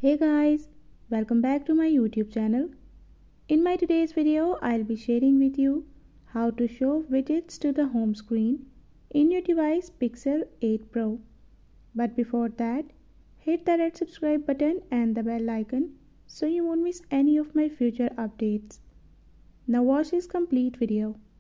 Hey guys, welcome back to my YouTube channel. In my today's video, I'll be sharing with you how to show widgets to the home screen in your device Pixel 8 Pro. But before that, hit the red subscribe button and the bell icon so you won't miss any of my future updates. Now watch this complete video.